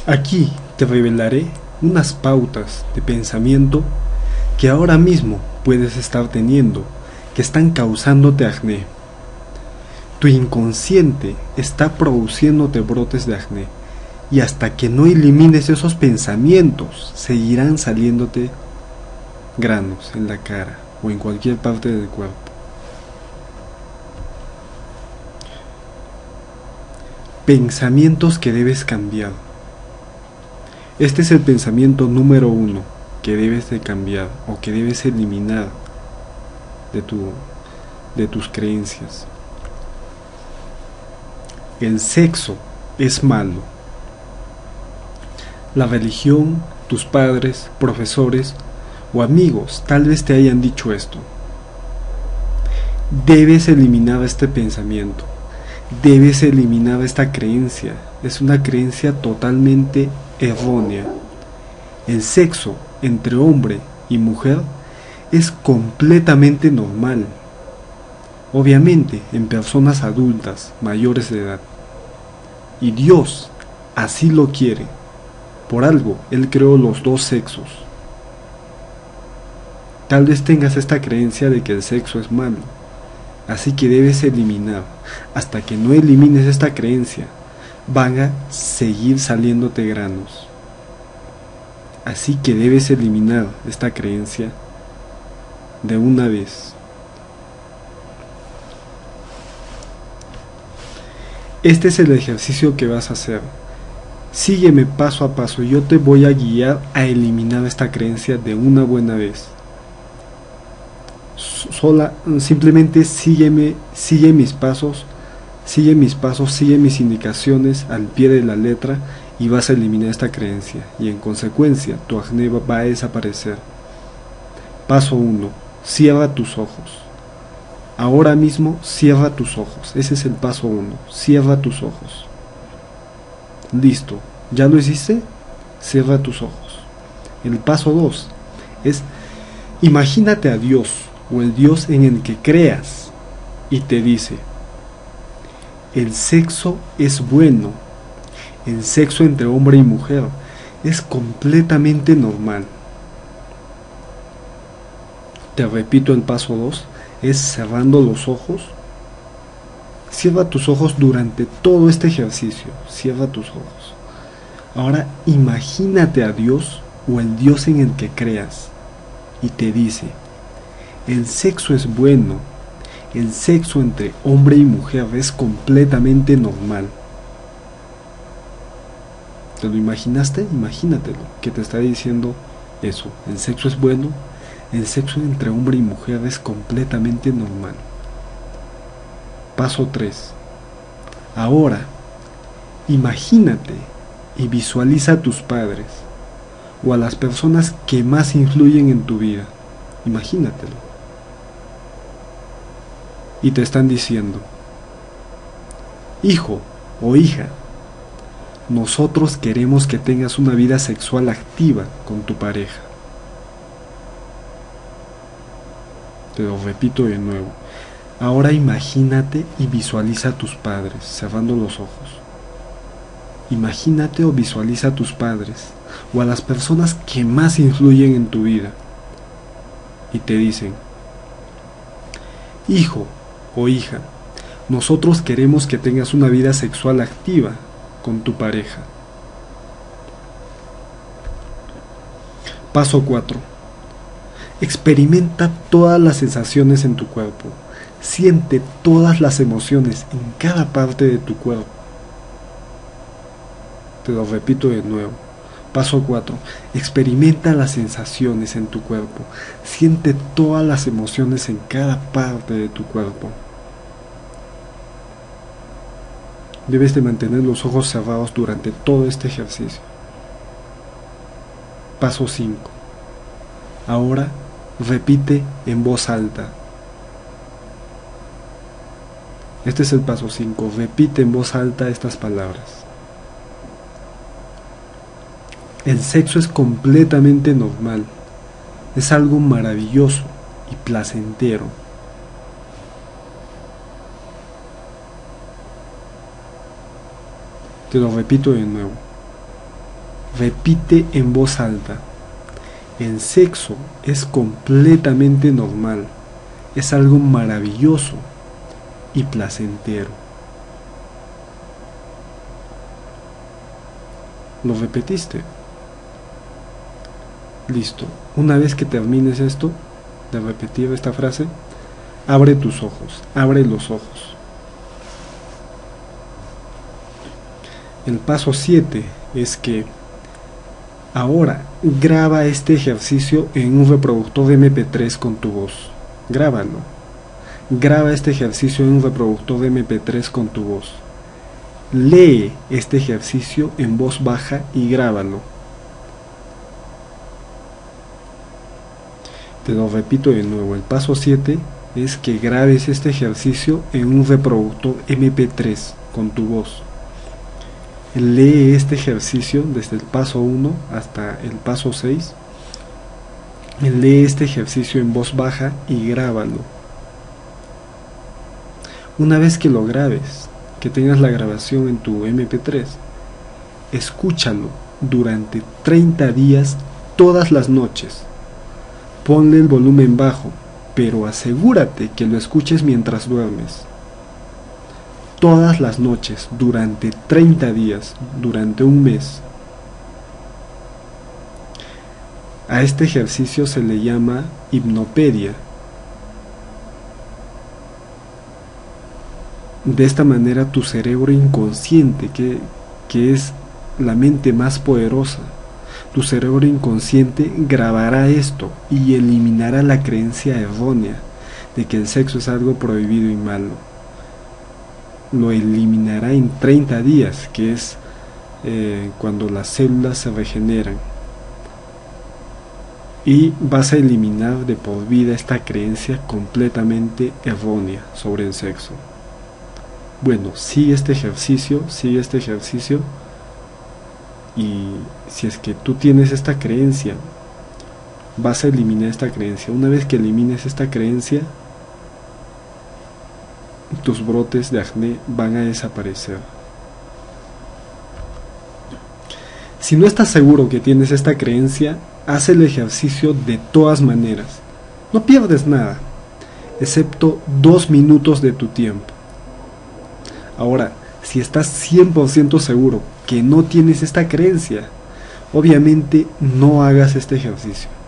Aquí te revelaré unas pautas de pensamiento que ahora mismo puedes estar teniendo, que están causándote acné. Tu inconsciente está produciéndote brotes de acné y hasta que no elimines esos pensamientos, seguirán saliéndote granos en la cara o en cualquier parte del cuerpo. Pensamientos que debes cambiar. Este es el pensamiento número 1 que debes de cambiar o que debes eliminar de tus creencias. El sexo es malo. La religión, tus padres, profesores o amigos tal vez te hayan dicho esto. Debes eliminar este pensamiento. Debes eliminar esta creencia. Es una creencia totalmente errónea. El sexo entre hombre y mujer es completamente normal. Obviamente en personas adultas, mayores de edad. Y Dios así lo quiere. Por algo, Él creó los dos sexos. Tal vez tengas esta creencia de que el sexo es malo. Así que debes eliminar. Hasta que no elimines esta creencia, van a seguir saliéndote granos. Así que debes eliminar esta creencia de una vez. Este es el ejercicio que vas a hacer. Sígueme paso a paso, yo te voy a guiar a eliminar esta creencia de una buena vez. Simplemente sigue mis pasos, sigue mis indicaciones al pie de la letra y vas a eliminar esta creencia y en consecuencia tu acné va a desaparecer. Paso 1. Cierra tus ojos. Ahora mismo cierra tus ojos. Ese es el paso 1. Cierra tus ojos. Listo. ¿Ya lo hiciste? Cierra tus ojos. El paso 2 es imagínate a Dios o el Dios en el que creas y te dice: el sexo es bueno. El sexo entre hombre y mujer es completamente normal. Te repito, el paso 2 es cerrando los ojos. Cierra tus ojos durante todo este ejercicio. Cierra tus ojos. Ahora imagínate a Dios o el Dios en el que creas y te dice: el sexo es bueno. El sexo entre hombre y mujer es completamente normal. ¿Te lo imaginaste? Imagínatelo, que te está diciendo eso. El sexo es bueno. El sexo entre hombre y mujer es completamente normal. Paso 3. Ahora, imagínate y visualiza a tus padres o a las personas que más influyen en tu vida. Imagínatelo. Y te están diciendo: hijo o hija, nosotros queremos que tengas una vida sexual activa con tu pareja. Te lo repito de nuevo. Ahora imagínate y visualiza a tus padres, cerrando los ojos. Imagínate o visualiza a tus padres o a las personas que más influyen en tu vida. Y te dicen: hijo o hija, nosotros queremos que tengas una vida sexual activa con tu pareja. Paso 4. Experimenta todas las sensaciones en tu cuerpo. Siente todas las emociones en cada parte de tu cuerpo. Te lo repito de nuevo. Paso 4. Experimenta las sensaciones en tu cuerpo. Siente todas las emociones en cada parte de tu cuerpo. Debes de mantener los ojos cerrados durante todo este ejercicio. Paso 5. Ahora repite en voz alta. Este es el paso 5. Repite en voz alta estas palabras. El sexo es completamente normal. Es algo maravilloso y placentero. Te lo repito de nuevo. Repite en voz alta. El sexo es completamente normal, es algo maravilloso y placentero. ¿Lo repetiste? Listo. Una vez que termines esto, de repetir esta frase, abre tus ojos, abre los ojos. El paso 7 es que ahora graba este ejercicio en un reproductor de MP3 con tu voz. Grábalo. Graba este ejercicio en un reproductor de MP3 con tu voz. Lee este ejercicio en voz baja y grábalo. Te lo repito de nuevo. El paso 7 es que grabes este ejercicio en un reproductor MP3 con tu voz. Lee este ejercicio desde el paso 1 hasta el paso 6. Lee este ejercicio en voz baja y grábalo. Una vez que lo grabes, que tengas la grabación en tu MP3, escúchalo durante 30 días todas las noches. Ponle el volumen bajo, pero asegúrate que lo escuches mientras duermes. Todas las noches, durante 30 días, durante un mes. A este ejercicio se le llama hipnopedia. De esta manera tu cerebro inconsciente, que es la mente más poderosa, tu cerebro inconsciente grabará esto y eliminará la creencia errónea de que el sexo es algo prohibido y malo. Lo eliminará en 30 días, que es cuando las células se regeneran. Y vas a eliminar de por vida esta creencia completamente errónea sobre el sexo. Bueno, sigue este ejercicio, y si es que tú tienes esta creencia, vas a eliminar esta creencia. Una vez que elimines esta creencia, tus brotes de acné van a desaparecer. Si no estás seguro que tienes esta creencia, haz el ejercicio de todas maneras. No pierdes nada, excepto 2 minutos de tu tiempo. Ahora, si estás 100% seguro que no tienes esta creencia, obviamente no hagas este ejercicio.